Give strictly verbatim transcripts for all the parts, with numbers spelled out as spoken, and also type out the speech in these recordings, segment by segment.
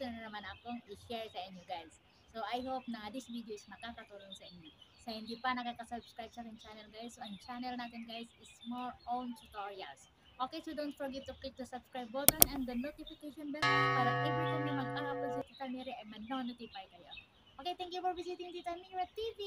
gusto na naman akong i-share sa inyo guys. So I hope na this video is makakatulong sa inyo. Sa hindi pa nakaka-subscribe sa aking channel guys, so ang channel natin guys is more on tutorials. Okay, so don't forget to click the subscribe button and the notification bell para every time na mag-upload sa Tita Mira ay man-notify kayo. Okay, thank you for visiting Tita Mira T V!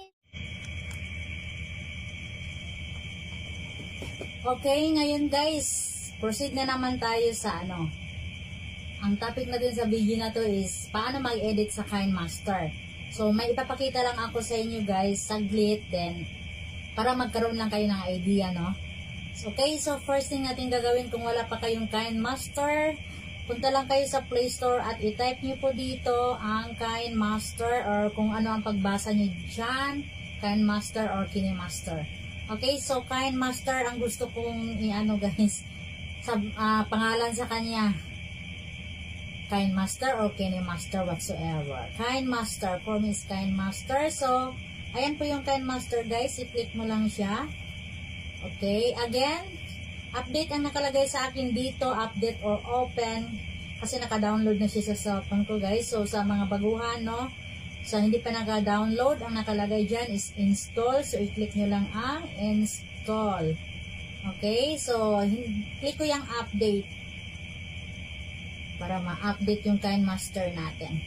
Okay, ngayon guys, proceed na naman tayo sa ano. Ang topic natin sa video na to is paano mag-edit sa KineMaster. So, may ipapakita lang ako sa inyo guys, saglit, then para magkaroon lang kayo ng idea, no? Okay, so first thing natin gagawin kung wala pa kayong KineMaster, punta lang kayo sa Play Store at i-type nyo po dito ang KineMaster or kung ano ang pagbasa nyo dyan, KineMaster or KineMaster. Okay, so KineMaster ang gusto kong i-ano guys, sa uh, pangalan sa kanya, KineMaster or KineMaster whatsoever. KineMaster, for me is KineMaster. So, ayan po yung KineMaster guys, i-click mo lang siya. Okay, again, update ang nakalagay sa akin dito, update or open, kasi naka-download na siya sa cellphone ko guys. So, sa mga baguhan, no, sa hindi pa naka-download, ang nakalagay dyan is install. So, i-click nyo lang ang install. Okay, so, click ko yung update para ma-update yung KineMaster natin.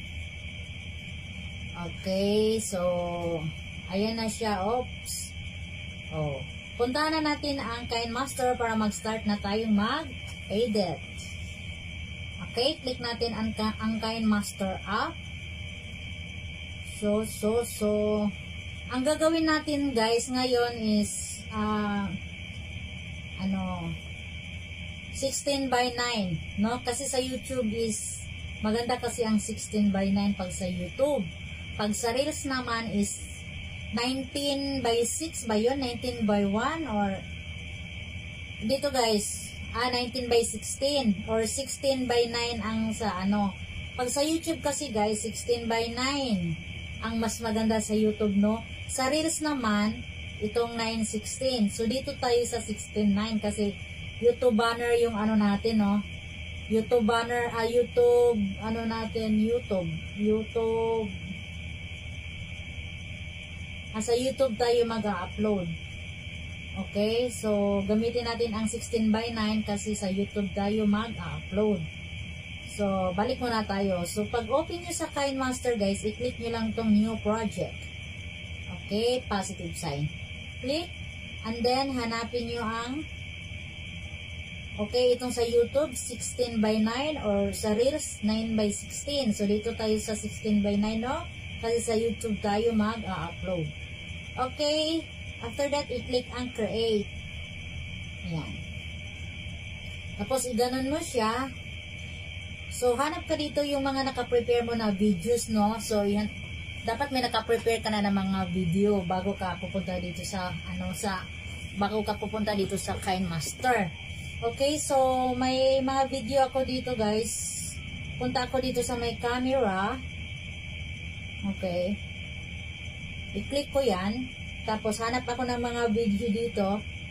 Okay, so, ayan na siya. Oops. Oh. Puntahan na natin ang KineMaster para mag-start na tayong mag-edit. Okay, click natin ang, ang KineMaster app. So, so, so, ang gagawin natin guys ngayon is, uh, ano, sixteen by nine, no? Kasi sa YouTube is, maganda kasi ang sixteen by nine pag sa YouTube. Pag sa Reels naman is, nineteen by six ba yun? nineteen by one or dito guys, ah, nineteen by sixteen or sixteen by nine ang sa ano. Pag sa YouTube kasi guys, sixteen by nine ang mas maganda sa YouTube, no? Sa Reels naman, itong nine sixteen. So dito tayo sa sixteen nine kasi YouTube banner yung ano natin, no? YouTube banner, ah, YouTube, ano natin, YouTube. YouTube Ah, sa YouTube tayo mag-upload. Okay, so gamitin natin ang sixteen by nine kasi sa YouTube tayo mag-upload. So, balik muna tayo. So, pag open nyo sa KineMaster guys, i-click nyo lang tong new project. Okay, positive sign. Click, and then hanapin nyo ang, okay, itong sa YouTube, sixteen by nine or sa Reels, nine by sixteen. So, dito tayo sa sixteen by nine, no? Kasi sa YouTube tayo mag-upload. Okay. After that, i-click ang create. Ayan. Tapos, i-ganon mo siya. So, hanap ka dito yung mga naka-prepare mo na videos, no? So, yan. Dapat may naka-prepare ka na ng mga video bago ka pupunta dito sa, ano, sa, bago ka pupunta dito sa KineMaster. Okay. So, may mga video ako dito, guys. Punta ako dito sa may camera. Okay. I-click ko yan. Tapos, hanap ako ng mga video dito.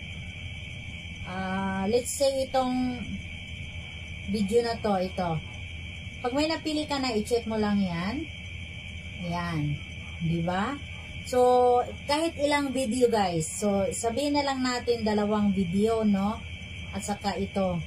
Uh, let's say, itong video na to, ito. Pag may napili ka na, i-check mo lang yan. Ayan. Diba? So, kahit ilang video, guys. So, sabihin na lang natin dalawang video, no? At saka ito.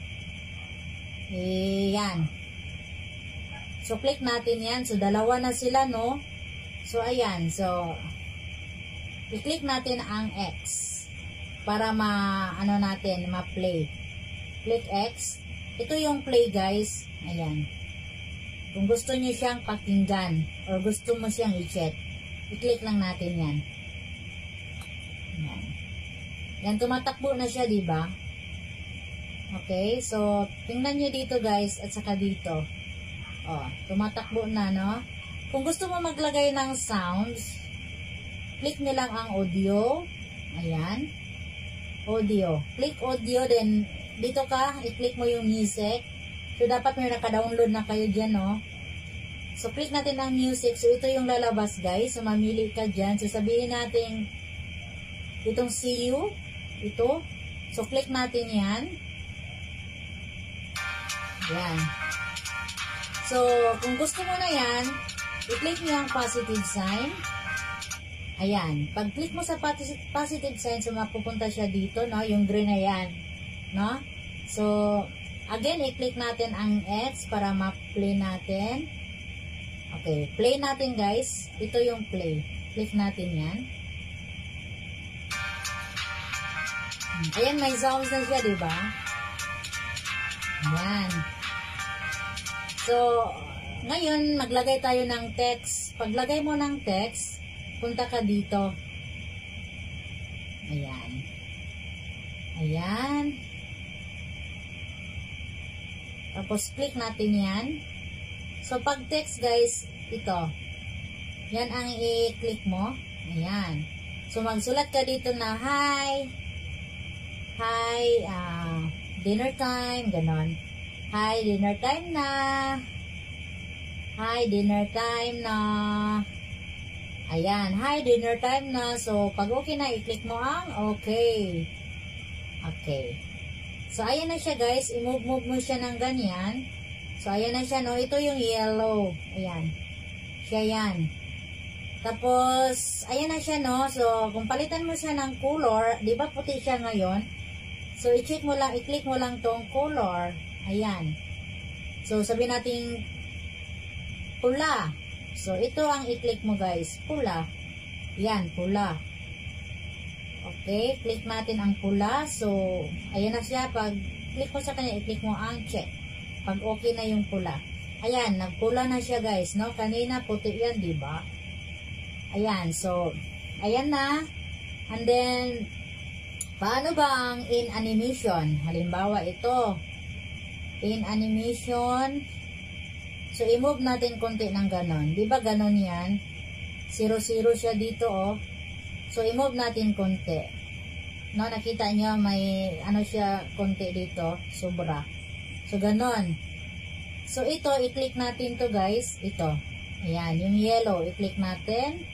Ayan. So, click natin yan. So, dalawa na sila, no? So, ayan. So, i-click natin ang X para ma, ano natin, ma-play. Click X. Ito yung play, guys. Ayan. Kung gusto nyo siyang pakinggan or gusto mo siyang i-check, i-click lang natin yan. Ayan. Yan, tumatakbo na siya, diba? Okay. So, tingnan nyo dito, guys, at saka dito. Oh, tumatakbo na, no? Kung gusto mo maglagay ng sounds, click nyo lang ang audio. Ayan. Audio. Click audio, then dito ka, i-click mo yung music. So, dapat may naka-download na kayo dyan, no? So, click natin ang music. So, ito yung lalabas, guys. So, mamili ka dyan. So, sabihin natin itong see you. Ito. So, click natin yan. Yan. So, kung gusto mo na yan, i-click nyo ang positive sign. Ayan. Pag-click mo sa positive sign, so mapupunta siya dito, no? Yung green na yan. No? So, again, i-click natin ang X para ma-play natin. Okay. Play natin, guys. Ito yung play. Click natin yan. Ayan, may sounds na siya, diba? Ayan. So, ngayon, maglagay tayo ng text. Paglagay mo ng text, punta ka dito. Ayan. Ayan. Tapos, click natin yan. So, pag text, guys, ito. Yan ang i-click mo. Ayan. So, magsulat ka dito na, hi. Hi, uh, dinner time. Ganon. Hi, dinner time na. Hi, dinner time na. Ayan. Hi, dinner time na. So, pag okay na, i-click mo ang okay. Okay. So, ayan na siya, guys. I-move-move mo siya ng ganyan. So, ayan na siya, no? Ito yung yellow. Ayan. Siya yan. Tapos, ayan na siya, no? So, kung palitan mo siya ng color, di ba puti siya ngayon? So, i-check mo lang, i-click mo lang tong color. Ayan. So, sabi natin pula. So, ito ang i-click mo, guys. Pula. Yan, pula. Okay, click natin ang pula. So, ayan na siya. Pag click mo sa kanya, i-click mo ang check. Pag okay na yung pula. Ayan, nagpula na siya, guys, no? Kanina, puti yan, di ba? Ayan, so, ayan na. And then, paano ba ang in animation? Halimbawa, ito. In animation, so, i-move natin konti ng ganon. Di ba ganon yan? zero zero siya dito, oh. So, i-move natin konti. No, nakita nyo, may, ano siya, konti dito. Sobra. So, ganon. So, ito, i-click natin to, guys. Ito. Ayan, yung yellow, i-click natin.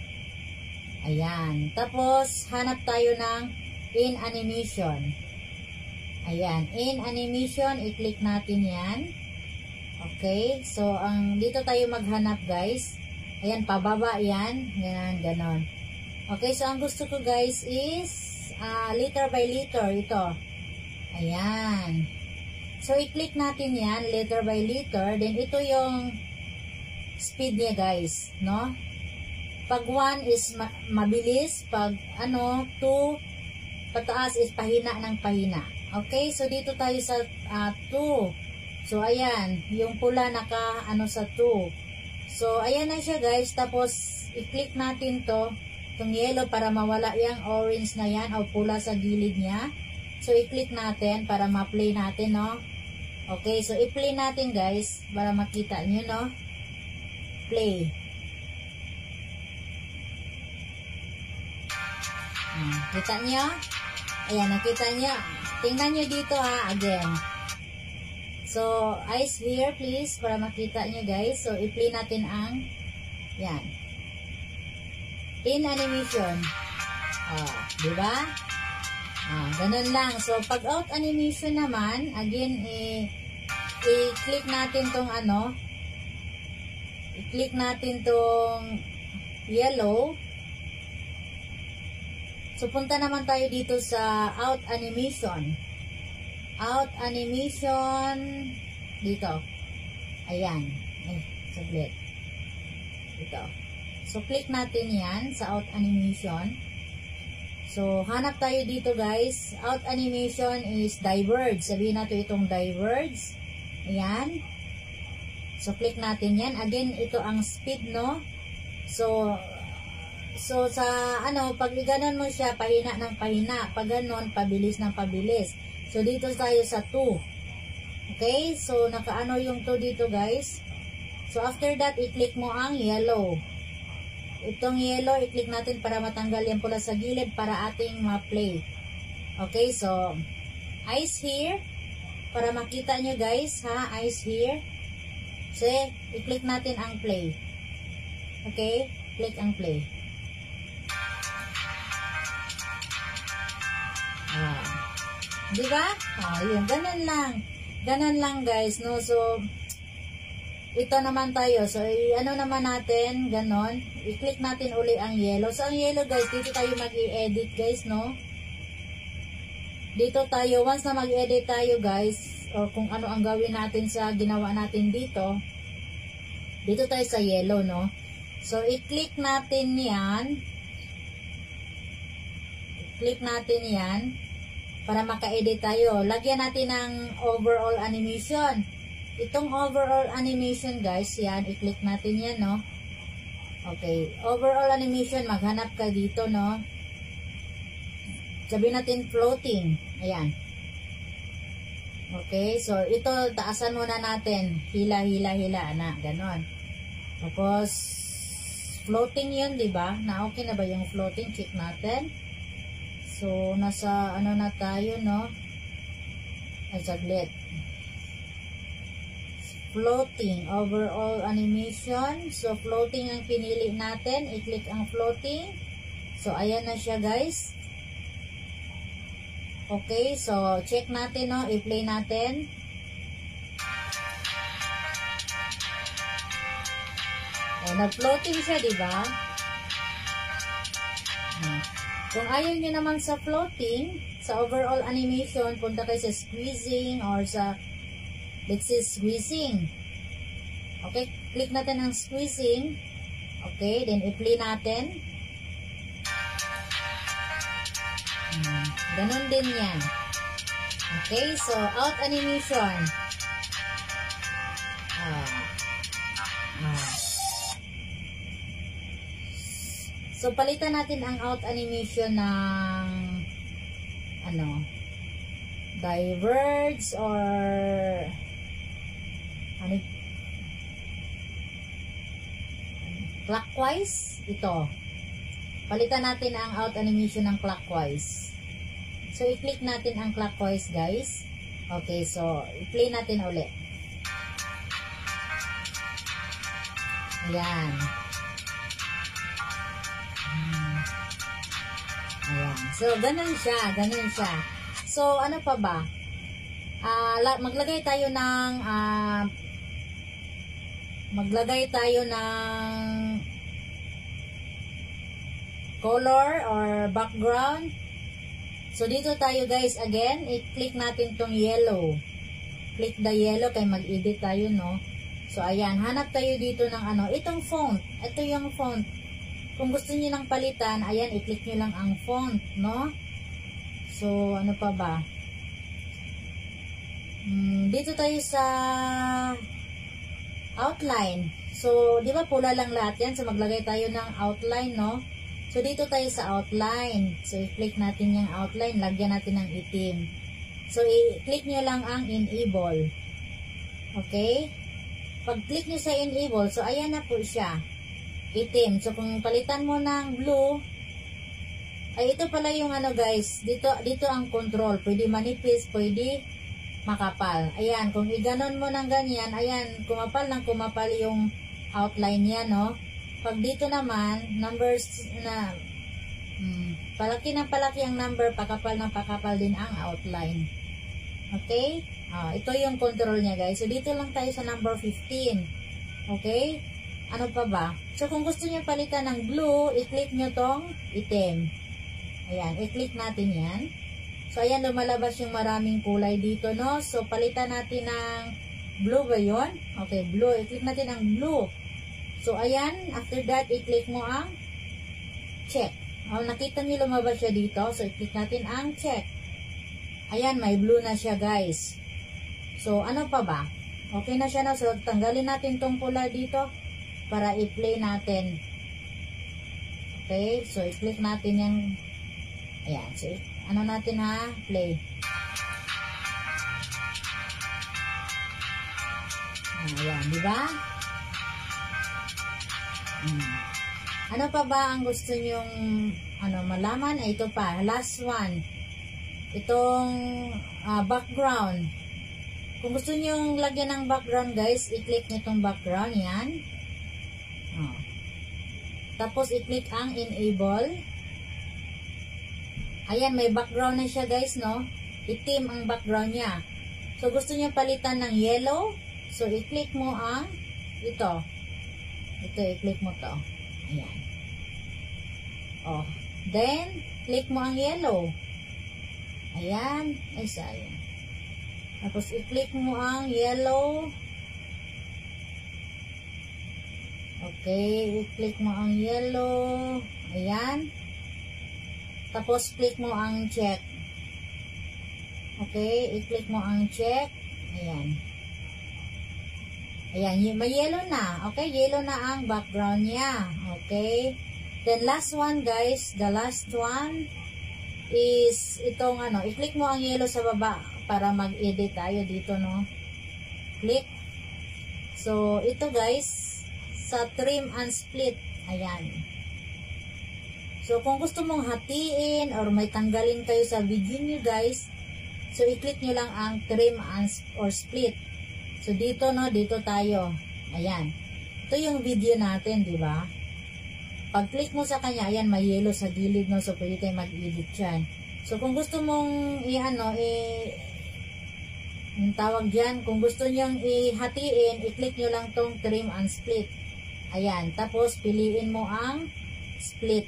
Ayan. Tapos, hanap tayo ng in animation. Ayan. In animation, i-click natin yan. Okay, so ang dito tayo maghanap, guys. Ayan, pababa yan. Ganon, ganon. Okay, so ang gusto ko, guys, is uh, liter by liter. Ito. Ayan. So, i-click natin yan, liter by liter. Then, ito yung speed niya, guys. No? Pag one is ma mabilis. Pag, ano, two, pataas is pahina ng pahina. Okay, so dito tayo sa uh, two. So, ayan, yung pula naka, ano, sa two. So, ayan na siya, guys. Tapos, i-click natin to, itong yellow para mawala yung orange na yan o pula sa gilid niya. So, i-click natin para ma-play natin, no? Okay, so, i-play natin, guys, para makita nyo, no? Play. Ah, kita nyo? Ayan, nakita nyo. Tingnan nyo dito, ha, again. So, eyes here, please, para makita nyo, guys. So, i-play natin ang, yan. In animation. Oh, diba? Ah, ganun lang. So, pag out animation naman, again, i-click natin tong ano, i-click natin tong yellow. So, punta naman tayo dito sa out animation. Out animation dito. Ayan. Eh, saglit. Ito. So, click natin yan sa out animation. So, hanap tayo dito, guys. Out animation is diverge. Sabihin natin itong diverge. Ayan. So, click natin yan. Again, ito ang speed, no? So, so sa, ano, pag iganon mo siya, pahina ng pahina. Pag ganon, pabilis ng pabilis. So, dito tayo sa two. Okay? So, nakaano yung two dito, guys. So, after that, i-click mo ang yellow. Itong yellow, i-click natin para matanggal yan pula sa gilid para ating ma-play. Okay? So, eyes here. Para makita nyo, guys, ha? Eyes here. So, i-click natin ang play. Okay? Click ang play. Ah. Diba? Ah, yun. Ganun lang. Ganun lang, guys, no? So, ito naman tayo. So, i-ano naman natin, ganon. I-click natin uli ang yellow. So, ang yellow guys, dito tayo mag-i-edit guys, no? Dito tayo, once na mag-edit tayo guys, or kung ano ang gawin natin sa ginawa natin dito, dito tayo sa yellow, no? So, i-click natin yan. I-click natin yan para maka-edit tayo. Lagyan natin ng overall animation. Itong overall animation guys, yan, i-click natin yan, no? Okay, overall animation, maghanap ka dito, no? Sabihin natin floating. Ayan. Okay, so ito, taasan muna natin. Hila, hila, hila, na, ganon. Tapos, floating yun, di ba? Na okay na ba yung floating? Check natin. So, nasa, ano na tayo, no? Ay, saglit. Floating, overall animation. So, floating ang pinili natin. I-click ang floating. So, ayan na siya, guys. Okay, so, check natin, no? I-play natin. O, nag-floating siya, diba? Hmm. Kung ayaw nyo naman sa floating, sa overall animation, punta kayo sa squeezing or sa let's say squeezing. Okay, click natin ang squeezing. Okay, then i-play natin. Hmm, ganun din yan. Okay, so out animation. Ah. Ah. So palitan natin ang out animation ng ano, diverge or ano, clockwise. Ito, palitan natin ang out animation ng clockwise. So i-click natin ang clockwise guys. Okay, so i-play natin ulit. Ayan. Hmm. Ayan, so ganun siya, ganun siya. So ano pa ba, uh, maglagay tayo ng uh, maglagay tayo ng color or background. So dito tayo guys, again, i-click natin tong yellow. Click the yellow kay mag-edit tayo, no? So ayan, hanap tayo dito ng ano, itong font. Ito yung font. Kung gusto niyo lang palitan, ayan, i-click niyo lang ang font, no? So ano pa ba? Hmm, dito tayo sa outline. So, di ba pula lang lahat yan? So, maglagay tayo ng outline, no? So, dito tayo sa outline. So, i-click natin yung outline. Lagyan natin ng itim. So, i-click nyo lang ang enable. Okay? Pag-click nyo sa enable, so, ayan na po siya. Itim. So, kung palitan mo ng blue, ay ito pala yung ano guys. Dito, dito ang control. Pwede manipis, pwede makapal. Ayan, kung iganon mo ng ganyan, ayan, kumapal ng kumapal yung outline niya, no? Pag dito naman, numbers na, hmm, palaki ng palaki ang number, pakapal ng pakapal din ang outline. Okay? Ah, ito yung control niya, guys. So, dito lang tayo sa number fifteen. Okay? Ano pa ba? So, kung gusto niyo palitan ng blue, i-click nyo tong itim. Ayan, i-click natin yan. So, ayan, lumalabas yung maraming kulay dito, no? So, palitan natin ng blue ba yun? Okay, blue. I-click natin ang blue. So, ayan, after that, i-click mo ang check. Oh, nakita niyo lumabas siya dito. So, i-click natin ang check. Ayan, may blue na siya, guys. So, ano pa ba? Okay na siya na. So, tanggalin natin tong pula dito para i-play natin. Okay, so, i-click natin yung ayan, so, ano natin ha? Play. Ayan, di ba? Hmm. Ano pa ba ang gusto nyong ano, malaman? Ay, ito pa. Last one. Itong uh, background. Kung gusto nyong lagyan ng background, guys, i-click nyo itong background. Yan. Oh. Tapos, i-click ang enable. Ayan, may background na siya, guys, no? Itim ang background niya. So, gusto niya palitan ng yellow. So, i-click mo ang ito. Ito, i-click mo to. Ayan. Oh. Then, click mo ang yellow. Ayan. Ay, sayang. Tapos, i-click mo ang yellow. Okay. I-click mo ang yellow. Ayan. Tapos, click mo ang check. Okay. I-click mo ang check. Ayan. Ayan. May yellow na. Okay. Yellow na ang background niya. Okay. Then, last one, guys. The last one is itong ano. I-click mo ang yellow sa baba para mag-edit tayo dito, no? Click. So, ito, guys, sa trim and split. Ayan. So, kung gusto mong hatiin or may tanggalin kayo sa video nyo, guys, so, i-click nyo lang ang trim and or split. So, dito, no, dito tayo. Ayan. Ito yung video natin, di ba? Pag-click mo sa kanya, ayan, may yellow sa gilid, no, so, pwede tayo mag-edit yan. So, kung gusto mong, i-ano, i- yung tawag dyan, kung gusto nyong i-hatiin, i-click nyo lang tong trim and split. Ayan. Tapos, piliin mo ang split.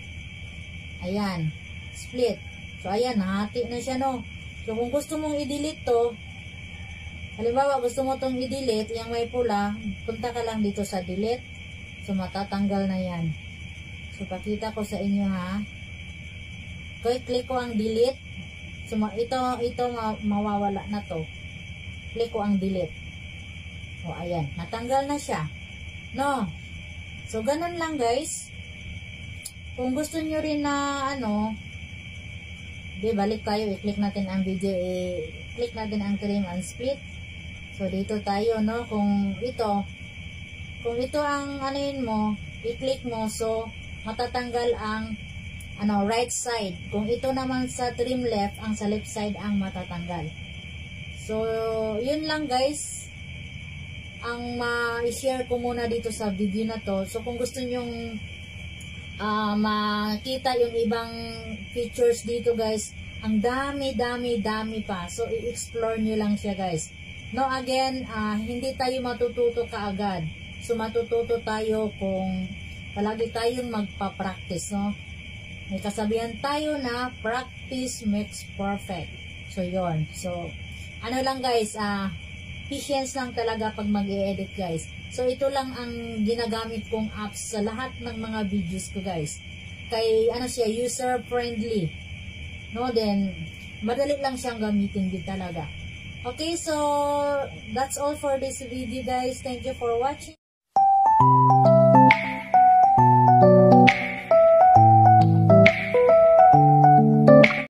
Ayan. Split. So, ayan. Nahati na siya, no? So, kung gusto mong i-delete to, halimbawa, gusto mo tong i-delete, yung may pula, punta ka lang dito sa delete. So, matatanggal na yan. So, pakita ko sa inyo, ha? Okay, click ko ang delete. So, ito, ito ma mawawala na to. Click ko ang delete. O, ayan. Natanggal na siya. No? So, ganun lang, guys. Kung gusto nyo rin na, ano, di, balik tayo. I-click natin ang video. I-click natin ang trim and split. So, dito tayo, no? Kung ito, kung ito ang, anuin mo, i-click mo. So, matatanggal ang, ano, right side. Kung ito naman sa trim left, ang sa left side ang matatanggal. So, yun lang, guys. Ang ma-share ko muna dito sa video na to. So, kung gusto nyong uh, makita yung ibang features dito, guys, ang dami, dami, dami pa. So, i-explore nyo lang siya, guys. No, again, uh, hindi tayo matututo kaagad. So, matututo tayo kung palagi tayong magpa-practice, no? May kasabihan tayo na practice makes perfect. So, yon. So, ano lang, guys, ah, uh, patience lang talaga pag mag-i-edit, guys. So, ito lang ang ginagamit kong apps sa lahat ng mga videos ko, guys. Kay, ano siya, user-friendly. No, then, madali lang siyang gamitin din talaga. Okay, so, that's all for this video, guys. Thank you for watching.